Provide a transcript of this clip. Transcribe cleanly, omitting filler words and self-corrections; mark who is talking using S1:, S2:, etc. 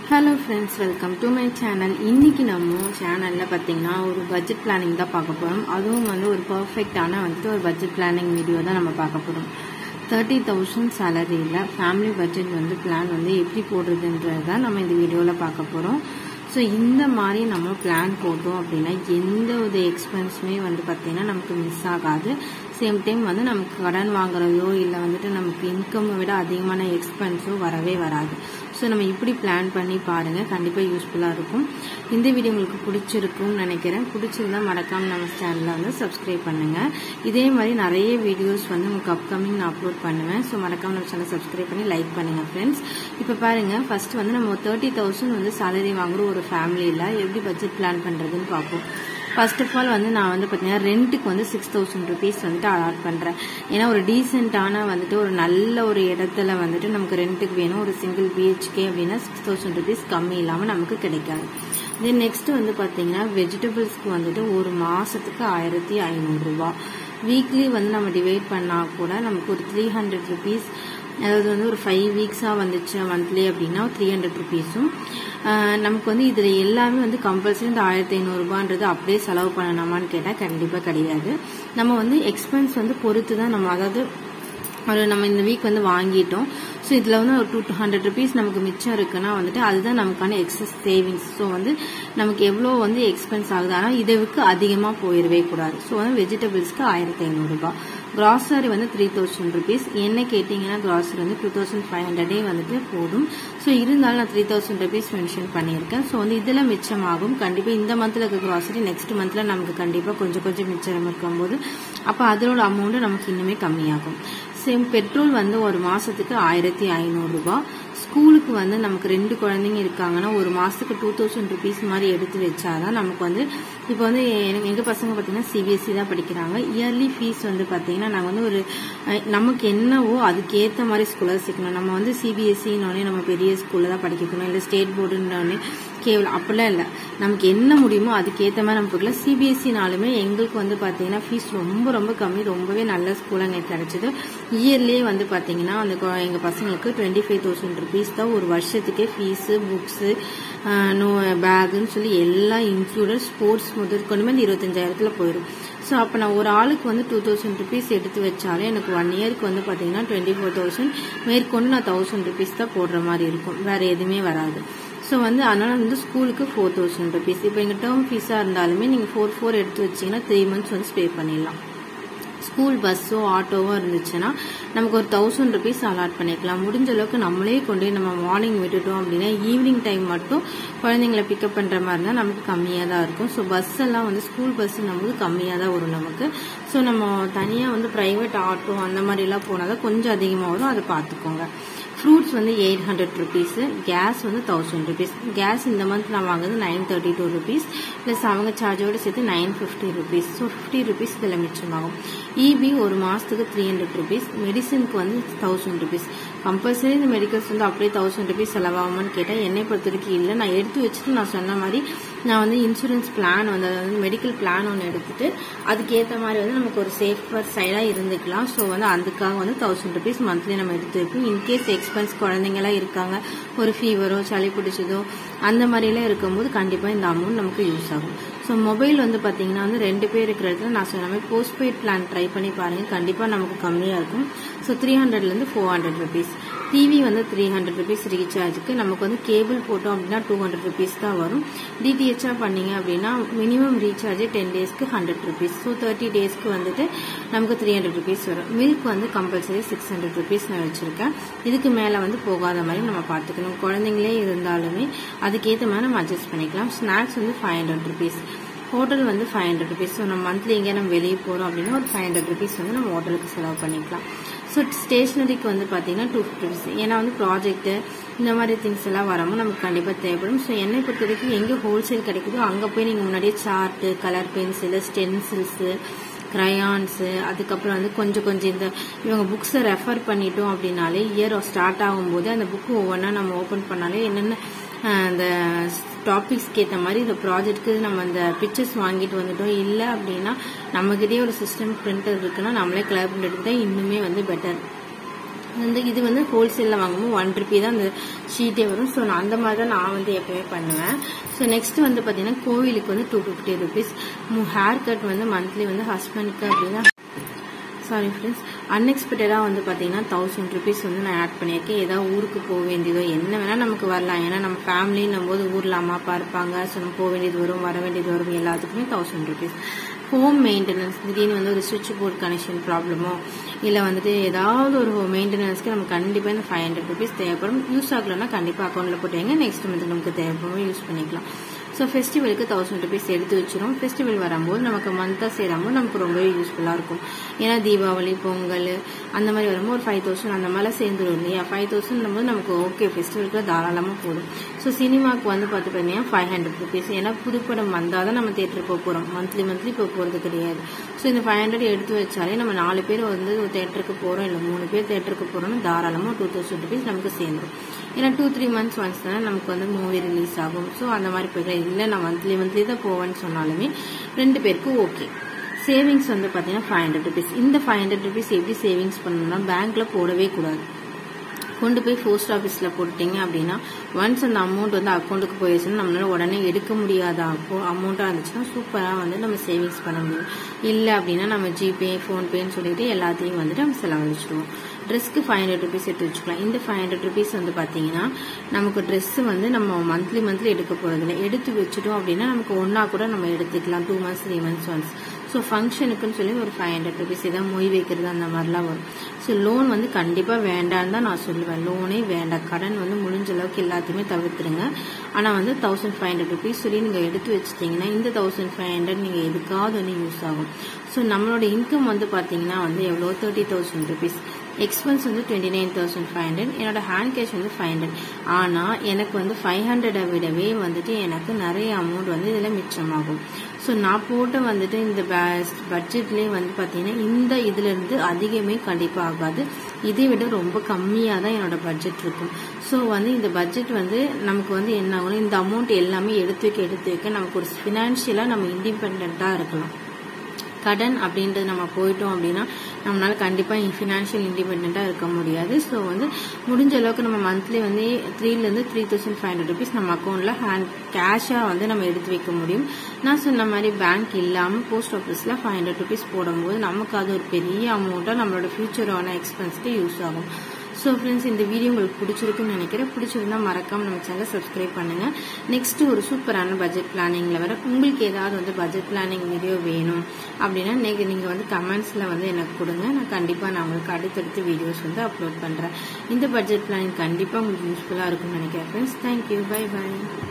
S1: Hello friends, welcome to my channel. இன்னைக்கு நம்ம சேனல்ல பாத்தீங்கன்னா ஒரு பட்ஜெட் பிளானிங் தான் பார்க்க போறோம். அதுவும் ஒரு பெர்ஃபெக்ட்டான ஒரு பட்ஜெட் பிளானிங் வீடியோ தான் நம்ம பார்க்க போறோம். 30,000 சாலரியில ஃபேமிலி பட்ஜெட் பிளான் எப்படி போடுறதுன்றத நம்ம இந்த வீடியோல பார்க்க போறோம். ஸோ இந்த மாதிரி நம்ம பிளான் போட்டோம் அப்படின்னா எந்த ஒரு எக்ஸ்பென்ஸுமே பார்த்தீங்கன்னா நமக்கு மிஸ் ஆகாது. சேம் டைம் நமக்கு கடன் வாங்குறதோ இல்லை நமக்கு இன்கம் விட அதிகமான எக்ஸ்பென்ஸோ வரவே வராது. ஸோ நம்ம இப்படி பிளான் பண்ணி பாருங்க, கண்டிப்பாக யூஸ்ஃபுல்லாக இருக்கும். இந்த வீடியோ உங்களுக்கு பிடிச்சிருக்கும்னு நினைக்கிறேன். பிடிச்சிருந்தா மறக்காம நம்ம சேனலை சப்ஸ்கிரைப் பண்ணுங்க. இதே மாதிரி நிறைய வீடியோஸ் உங்களுக்கு அப்கமிங் நான் அப்லோட் பண்ணுவேன். ஸோ மறக்காம நம்ம சேனல் சப்ஸ்கிரைப் பண்ணி லைக் பண்ணுங்க ஃப்ரெண்ட்ஸ். இப்போ பாருங்க, ஃபர்ஸ்ட் நம்ம 30,000 சாலரி வாங்குற ஒரு ஃபேமிலியில் எப்படி பட்ஜெட் பிளான் பண்றதுன்னு பார்ப்போம். ஃபர்ஸ்ட் ஆஃப் ஆல் நான் பார்த்தீங்கன்னா ரெண்ட்டுக்கு 6,000 rupees அலாட் பண்றேன். ஏன்னா ஒரு டீசென்டான ஒரு நல்ல ஒரு இடத்துல நமக்கு ரெண்ட்டுக்கு வேணும். ஒரு சிங்கிள் BHK அப்படின்னா 6,000 rupees கம்மி இல்லாம நமக்கு கிடைக்காது. தென் நெக்ஸ்ட் பார்த்தீங்கன்னா வெஜிடபிள்ஸ்க்கு ஒரு மாசத்துக்கு 1,500 ரூபாய். வீக்லி நம்ம டிவைட் பண்ணா கூட நமக்கு ஒரு 300 rupees, அதாவது ஒரு 5 வீக்ஸா வந்துச்சு மந்த்லி அப்படின்னா 300 rupeesம் நமக்கு இதுல எல்லாமே கம்பல்சரி இந்த 1,500 ரூபான்றது அப்படியே செலவு பண்ணணுமான்னு கேட்டா கண்டிப்பா கிடையாது. நம்ம எக்ஸ்பென்ஸ் பொறுத்து தான் நம்ம, அதாவது நம்ம இந்த வீக் வாங்கிட்டோம். ஸோ இதுல ஒரு 200 rupees நமக்கு மிச்சம் இருக்குன்னா அதுதான் நமக்கான எக்ஸஸ் சேவிங்ஸ். ஸோ நமக்கு எவ்வளவு எக்ஸ்பென்ஸ் ஆகுது, ஆனா இதுக்கு அதிகமா போயிடவே கூடாது. ஸோ வெஜிடபிள்ஸ்க்கு 1,500 ரூபாய். Grocery 3,000 rupees. என்ன கேட்டீங்கன்னா கிராசரி 2,500 போதும். ஸோ இருந்தாலும் நான் 3,000 rupees மென்ஷன் பண்ணியிருக்கேன். ஸோ இதுல மிச்சமாகும். கண்டிப்பா இந்த மந்த்ல இருக்க கிராசரி நெக்ஸ்ட் மந்த்ல நமக்கு கண்டிப்பா கொஞ்சம் கொஞ்சம் மிச்சம் இருக்கும்போது அப்ப அதோட அமௌண்ட் நமக்கு இன்னுமே கம்மியாகும். சேம் பெட்ரோல் ஒரு மாசத்துக்கு 1,500 ரூபாய். ஸ்கூலுக்கு நமக்கு 2 குழந்தைங்க இருக்காங்கன்னா ஒரு மாசத்துக்கு 2,000 rupees மாதிரி எடுத்து வச்சாதான் நமக்கு இப்போ எங்க பசங்க பாத்தீங்கன்னா CBSE தான் படிக்கிறாங்க. இயர்லி ஃபீஸ் பாத்தீங்கன்னா நாங்க ஒரு நமக்கு என்னவோ அதுக்கேத்த மாதிரி ஸ்கூல்ல சேர்க்கணும். நம்ம CBSE நம்ம பெரிய ஸ்கூல்ல தான் படிக்கணும், இல்ல ஸ்டேட் போர்டுன்னு கேவலம் அப்படிலாம் இல்ல. நமக்கு என்ன முடியுமோ அதுக்கேத்த மாதிரி நம்ம போகலாம். CBSE-நாலுமே எங்களுக்கு பாத்தீங்கன்னா ஃபீஸ் ரொம்ப ரொம்ப கம்மி, ரொம்பவே நல்ல ஸ்கூல் எங்களுக்கு கிடைச்சது. இயர்லியே பாத்தீங்கன்னா எங்க பசங்களுக்கு 25,000 rupees தான் ஒரு வருஷத்துக்கே ஃபீஸ், புக்ஸ், பேக்னு சொல்லி எல்லாம் இன்க்ளூடட், ஸ்போர்ட்ஸ் முதற்கொண்டுமே 25,000 போயிடும். ஸோ அப்போ நான் ஒரு ஆளுக்கு 2,000 rupees எடுத்து வச்சாலே எனக்கு 1 இயருக்கு பாத்தீங்கன்னா 24,000 மேற்கொண்டு நான் 1,000 rupees தான் போடுற மாதிரி இருக்கும், வேற எதுவுமே வராது. ஸோ அதனால ஸ்கூலுக்கு 4,000 rupees. இப்போ எங்க டேர்ம் ஃபீஸா இருந்தாலுமே நீங்க 4 எடுத்து வச்சீங்கன்னா 3 months பே பண்ணிடலாம். ஸ்கூல் பஸ்ஸோ ஆட்டோவோ இருந்துச்சுன்னா நமக்கு ஒரு 1,000 rupees அலாட் பண்ணிக்கலாம். முடிஞ்ச அளவுக்கு நம்மளே கொண்டு நம்ம மார்னிங் விட்டுட்டோம் அப்படின்னா ஈவினிங் டைம் மட்டும் குழந்தைங்களை பிக்கப் பண்ற மாதிரி இருந்தா நமக்கு கம்மியா தான் இருக்கும். ஸோ பஸ் எல்லாம் ஸ்கூல் பஸ் நமக்கு கம்மியா தான் வரும் நமக்கு. ஸோ நம்ம தனியா பிரைவேட் ஆட்டோ அந்த மாதிரி எல்லாம் போனாதான் கொஞ்சம் அதிகமா வரும், அதை பார்த்துக்கோங்க. Fruits 800 rupees. Gas 1,000 rupees. Gas இந்த மந்த் நான் வாங்குறது 932 rupees பிளஸ் அவங்க சார்ஜோட சேர்த்து 950 rupees. ஸோ 50 rupees இதுல மிச்சமாகும். EB ஒரு மாசத்துக்கு 300 rupees. மெடிசனுக்கு 1,000 rupees. கம்பல்சரி இந்த மெடிக்கல்ஸ் அப்படியே 1,000 rupees செலவாகுமான்னு கேட்டா என்னை பொறுத்த வரைக்கும் இல்லை. நான் எடுத்து வச்சுட்டு நான் சொன்ன மாதிரி நான் இன்சூரன்ஸ் பிளான் அதாவது மெடிக்கல் பிளான் ஒன்று எடுத்துட்டு அதுக்கேற்ற மாதிரி நமக்கு ஒரு சேஃபர் சைடா இருந்துக்கலாம். ஸோ அதுக்காக 1,000 rupees மந்த்லி நம்ம எடுத்து வைப்போம். இன்கேஸ் எக்ஸ்பென்ஸ் குழந்தைங்களாம் இருக்காங்க, ஒரு ஃபீவரோ சளி பிடிச்சதோ அந்த மாதிரி எல்லாம் இருக்கும்போது கண்டிப்பா இந்த அமௌண்ட் நமக்கு யூஸ் ஆகும். ஸோ மொபைல் பாத்தீங்கன்னா 2 பேர் இருக்கிற இடத்துல நான் சொன்ன மாதிரி போஸ்ட்பெய்ட் பிளான் ட்ரை பண்ணி பாருங்க, கண்டிப்பா நமக்கு கம்மியா இருக்கும். So 300 400 rupees. டிவி 300 rupees ரீசார்ஜுக்கு. நமக்கு கேபிள் போட்டோம் அப்படின்னா 200 rupees தான் வரும். DTH பண்ணீங்க அப்படின்னா மினிமம் ரீசார்ஜ் 10 daysக்கு 100 rupees. ஸோ 30 daysக்கு நமக்கு 300 rupees வரும். மில்க் கம்பல்சரி 600 rupees நான் வச்சிருக்கேன். இதுக்கு மேல போகாத மாதிரி நம்ம பார்த்துக்கணும். குழந்தைங்களே இருந்தாலுமே அதுக்கேற்ற மாதிரி நம்ம அட்ஜஸ்ட் பண்ணிக்கலாம். Snacks 500 rupees. Hotel 500 rupees. So நம்ம மந்த்லி எங்கே நம்ம வெளியே போறோம் அப்படின்னா ஒரு 500 rupees நம்ம ஹோட்டலுக்கு செலவு பண்ணிக்கலாம். ஸோ ஸ்டேஷனரிக்கு பாத்தீங்கன்னா 250 rupees. ஏன்னா ப்ராஜெக்ட் இந்த மாதிரி திங்ஸ் எல்லாம் வரும்போது நமக்கு கண்டிப்பா தேவைப்படும். ஸோ என்னை பொறுத்த வரைக்கும் எங்க ஹோல்சேல் கிடைக்குதோ அங்க போய் நீங்க முன்னாடியே chart, colour pencil, stencils, crayons, அதுக்கப்புறம் கொஞ்சம் கொஞ்சம் இந்த இவங்க புக்ஸை ரெஃபர் பண்ணிட்டோம் அப்படின்னாலே இயர் ஸ்டார்ட் ஆகும்போது அந்த புக் ஒவ்வொன்றா நம்ம ஓபன் பண்ணாலே என்னென்ன அந்த டாபிக்ஸ்க்கு ஏற்ற மாதிரி இந்த ப்ராஜெக்ட்க்கு நம்ம அந்த பிக்சர்ஸ் வாங்கிட்டு வந்துட்டோம். இல்லை அப்படின்னா நம்மகிட்டயே ஒரு சிஸ்டம் பிரிண்டர் இருக்குன்னா நம்மளே கலர் பிரிண்ட் எடுத்துட்டா இன்னுமே பெட்டர். இது வந்து ஹோல்சேலில் வாங்கும்போது 1 ரூபி தான் அந்த ஷீட்டே வரும். ஸோ நான் அந்த மாதிரி தான் நான் வந்து எப்பவுமே பண்ணுவேன். ஸோ நெக்ஸ்ட் வந்து பார்த்தீங்கன்னா கோவிலுக்கு வந்து 250 rupees. ஹேர் கட் வந்து மந்த்லி வந்து ஹஸ்பண்டுக்கு அப்படின்னா சாரி ஃப்ரெண்ட்ஸ் அன்எக்ஸ்பெக்டடாக வந்து பார்த்தீங்கன்னா 1000 rupees வந்து நான் ஆட் பண்ணியிருக்கேன். ஏதாவது ஊருக்கு போக வேண்டியதோ என்ன வேணால் நமக்கு வரலாம். ஏன்னா நம்ம ஃபேமிலின்னும் போது ஊரில் அம்மா அப்பா இருப்பாங்க. ஸோ நம்ம போக வேண்டியது வரும், வர வேண்டியது வரும், எல்லாத்துக்குமே 1000 rupees. ஹோம் மெயின்டெனன்ஸ், திடீர்னு வந்து ஒரு சுவிட்ச் போர்ட் கனெக்ஷன் ப்ராப்ளமோ இல்லை வந்துட்டு ஏதாவது ஒரு மெயின்டெனன்ஸ்க்கு நமக்கு கண்டிப்பாக இந்த 500 rupees தேவைப்படும். யூஸ் ஆகலைன்னா கண்டிப்பாக அக்கௌண்ட்டில் போட்டுங்க. நெக்ஸ்ட் மந்த் நமக்கு தேவைப்படும், யூஸ் பண்ணிக்கலாம். ஸோ ஃபெஸ்டிவலுக்கு 1000 rupees எடுத்து வச்சிடும். ஃபெஸ்டிவல் வரும்போது நமக்கு மந்த்தாக சேரும்போது நமக்கு ரொம்பவே யூஸ்ஃபுல்லாக இருக்கும். ஏன்னா தீபாவளி, பொங்கல் அந்த மாதிரி வரும்போது ஒரு 5000 அந்த மாதிரிலாம் சேர்ந்துடும் இல்லையா. 5000 போது நமக்கு ஓகே, ஃபெஸ்டிவலுக்கு தாராளமாக போடும். ஸோ சினிமாவுக்கு வந்து பார்த்தீங்கன்னா 500 rupees. ஏன்னா புதுப்படம் வந்தால் தான் நம்ம தேட்டருக்கு போக போகிறோம், மந்த்லி இப்போ போகிறது கிடையாது. ஸோ இந்த 500 எடுத்து வச்சாலே நம்ம 4 பேர் வந்து தேட்டருக்கு போகிறோம், இல்லை 3 பேர் தேட்டருக்கு போகிறோம்னு தாராளமாக 2000 rupees நமக்கு சேர்ந்துடும். ஏன்னா 2-3 months ஒன்ஸ் தானே நமக்கு வந்து மூவி ரிலீஸ் ஆகும். ஸோ அந்த மாதிரி போய்க்கலாம். இல்லை நான் மந்த்லி தான் போவேன்னு சொன்னாலுமே 2 பேருக்கு ஓகே. சேவிங்ஸ் வந்து பார்த்தீங்கன்னா 500 rupees. இந்த 500 rupees எப்படி சேவிங்ஸ் பண்ணணும்னா பேங்க்ல போடவே கூடாது. கொண்டு போய் போஸ்ட் ஆஃபீஸில் போட்டுட்டீங்க அப்படின்னா ஒன்ஸ் அந்த அமௌண்ட் வந்து அக்கௌண்ட்டுக்கு போயிடுச்சுன்னா நம்மளால உடனே எடுக்க முடியாத அமௌண்ட்டாக இருந்துச்சுன்னா சூப்பராக வந்து நம்ம சேவிங்ஸ் பண்ண முடியும். இல்லை அப்படின்னா நம்ம ஜிபே, ஃபோன்பேன்னு சொல்லிட்டு எல்லாத்தையும் வந்துட்டு நம்ம செலவழிச்சிடுவோம். ட்ரெஸ்க்கு 500 rupees எடுத்து வச்சுக்கலாம். இந்த 500 rupees வந்து பார்த்தீங்கன்னா நமக்கு ட்ரெஸ் வந்து நம்ம மந்த்லி எடுக்க போகிறதில்ல. எடுத்து வச்சுட்டோம் அப்படின்னா நமக்கு ஒன்றா கூட நம்ம எடுத்துக்கலாம், 2 months 3 months ஒன்ஸ். ஸோ ஃபங்க்ஷனுக்குன்னு சொல்லி ஒரு 500 rupees ஏதாவது மொய் வைக்கிறது அந்த மாதிரிலாம் வரும். ஸோ லோன் வந்து கண்டிப்பாக வேண்டான்னு தான் நான் சொல்லுவேன். லோனே வேண்டாம், கடன் வந்து முடிஞ்ச அளவுக்கு எல்லாத்தையுமே தவிர்த்துருங்க. ஆனால் வந்து 1500 rupees சொல்லி நீங்கள் எடுத்து வச்சுட்டீங்கன்னா இந்த 1500 நீங்கள் எதுக்காவது வந்து யூஸ் ஆகும். ஸோ நம்மளோட இன்கம் வந்து பார்த்தீங்கன்னா வந்து எவ்வளோ 30,000 rupees. எக்ஸ்பென்ஸ் வந்து 29,500. என்னோட ஹேண்ட் கேஷ் வந்து 500. ஆனால் எனக்கு வந்து 500 விடவே வந்துட்டு எனக்கு நிறைய அமௌண்ட் வந்து இதில் மிச்சமாகும். ஸோ நான் போட்ட வந்துட்டு இந்த பட்ஜெட்லேயே வந்து பார்த்தீங்கன்னா இந்த இதுலேருந்து அதிகமே கண்டிப்பாக ஆகாது. இதை விட ரொம்ப கம்மியாக தான் என்னோட பட்ஜெட் இருக்கும். ஸோ வந்து இந்த பட்ஜெட் வந்து நமக்கு வந்து என்ன ஆகணும், இந்த அமௌண்ட் எல்லாமே எடுத்து வைக்க நமக்கு ஒரு ஃபினான்ஷியலாக நம்ம இண்டிபெண்ட்டாக இருக்கலாம். கடன் அப்படின்றது நம்ம போயிட்டோம் அப்படின்னா நம்மளால கண்டிப்பாக ஃபினான்ஷியல் இண்டிபெண்ட்டாக இருக்க முடியாது. ஸோ வந்து முடிஞ்ச அளவுக்கு நம்ம மந்த்லி வந்து 3,000 to 3,500 rupees நம்ம அக்கௌண்ட்டில் கேஷாக வந்து நம்ம எடுத்து வைக்க முடியும். நான் சொன்ன மாதிரி பேங்க் இல்லாமல் போஸ்ட் ஆஃபீஸில் 500 rupees போடும்போது நமக்கு அது ஒரு பெரிய அமௌண்ட்டாக நம்மளோட ஃபியூச்சரான எக்ஸ்பென்ஸ்க்கு யூஸ் ஆகும். ஸோ ஃப்ரெண்ட்ஸ், இந்த வீடியோ உங்களுக்கு பிடிச்சிருக்குன்னு நினைக்கிறேன். பிடிச்சிருந்தா மறக்காம நம்ம சேனலை சப்ஸ்கிரைப் பண்ணுங்க. நெக்ஸ்ட் ஒரு சூப்பரான பட்ஜெட் பிளானிங்ல வர உங்களுக்கு ஏதாவது வந்து பட்ஜெட் பிளானிங் வீடியோ வேணும் அப்படின்னா நீங்க வந்து கமெண்ட்ஸ்ல வந்து எனக்கு கொடுங்க. நான் கண்டிப்பா நான் உங்களுக்கு அடுத்தடுத்து வீடியோஸ் வந்து அப்லோட் பண்றேன். இந்த பட்ஜெட் பிளானிங் கண்டிப்பா உங்களுக்கு யூஸ்ஃபுல்லா இருக்கும்னு நினைக்கிறேன் ஃப்ரெண்ட்ஸ். Thank you, by by.